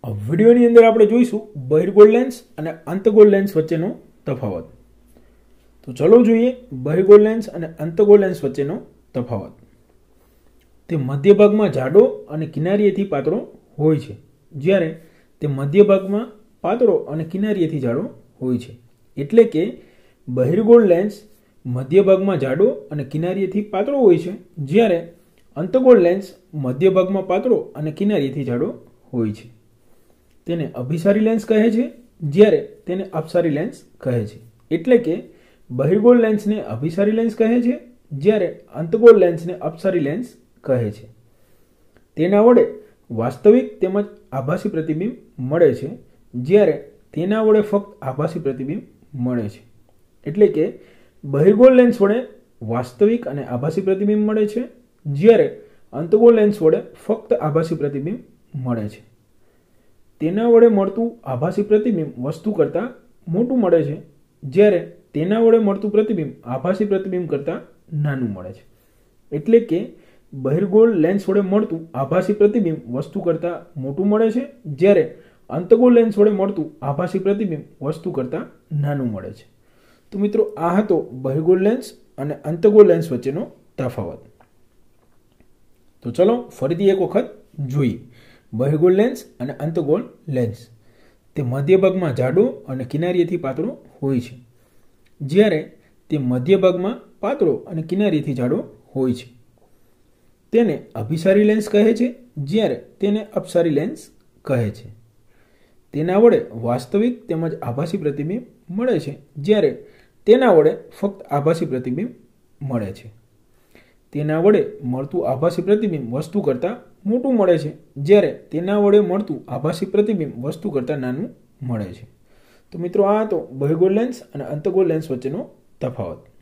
વિડિયોની અંદર આપણે જોઈશું બહિર્ગોળ લેન્સ અને અંતર્ગોળ લેન્સ વચ્ચેનો તફાવત. તો ચલો જોઈએ બહિર્ગોળ લેન્સ અને અંતર્ગોળ લેન્સ વચ્ચેનો તફાવત. તે મધ્ય ભાગમાં જાડો અને કિનારીએથી પાતળો હોય છે, જ્યારે તે મધ્ય ભાગમાં પાતળો અને કિનારીએથી જાડો હોય છે. એટલે કે બહિર્ગોળ લેન્સ મધ્ય ભાગમાં જાડો અને કિનારીએથી પાતળો હોય છે, જ્યારે અંતર્ગોળ લેન્સ મધ્ય ભાગમાં પાતળો અને કિનારીએથી જાડો હોય છે. તેને અભિસારી લેન્સ કહે છે, જ્યારે તેને અપસારી લેન્સ કહે છે. એટલે કે બહિર્ગોળ લેન્સને અભિસારી લેન્સ કહે છે, જ્યારે અંતર્ગોળ લેન્સને અપસારી લેન્સ કહે છે. તેના વડે વાસ્તવિક તેમજ આભાસી પ્રતિબિંબ મળે છે, જ્યારે તેના વડે ફક્ત આભાસી પ્રતિબિંબ મળે છે. એટલે કે બહિર્ગોળ લેન્સ વડે વાસ્તવિક અને આભાસી પ્રતિબિંબ મળે છે, જ્યારે અંતર્ગોળ લેન્સ વડે ફક્ત આભાસી પ્રતિબિંબ મળે છે. તેના વડે મળતું આભાસી પ્રતિબિંબ વસ્તુ કરતાં મોટું મળે છે, જ્યારે તેના વડે મળતું પ્રતિબિંબ આભાસી પ્રતિબિંબ કરતાં નાનું મળે છે. એટલે કે બહિર્ગોળ લેન્સ વડે મળતું આભાસી પ્રતિબિંબ વસ્તુ કરતાં મોટું મળે છે, જ્યારે અંતર્ગોળ લેન્સ વડે મળતું આભાસી પ્રતિબિંબ વસ્તુ કરતાં નાનું મળે છે. તો મિત્રો, આ હતો બહિર્ગોળ લેન્સ અને અંતર્ગોળ લેન્સ વચ્ચેનો તફાવત. તો ચલો ફરીથી એક વખત જોઈએ બહિર્ગોળ લેન્સ અને અંતર્ગોળ લેન્સ. તે મધ્ય ભાગમાં જાડો અને કિનારીએથી પાતળો હોય છે, જ્યારે તે મધ્ય ભાગમાં પાતળો અને કિનારીએથી જાડો હોય છે. તેને અભિસારી લેન્સ કહે છે, જ્યારે તેને અપસારી લેન્સ કહે છે. તેના વડે વાસ્તવિક તેમજ આભાસી પ્રતિબિંબ મળે છે, જ્યારે તેના વડે ફક્ત આભાસી પ્રતિબિંબ મળે છે. તેના વડે મળતું આભાસી પ્રતિબિંબ વસ્તુ કરતાં મોટું મળે છે, જ્યારે તેના વડે મળતું આભાસી પ્રતિબિંબ વસ્તુ કરતાં નાનું મળે છે. તો મિત્રો, આ હતો બહિર્ગોળ લેન્સ અને અંતર્ગોળ લેન્સ વચ્ચેનો તફાવત.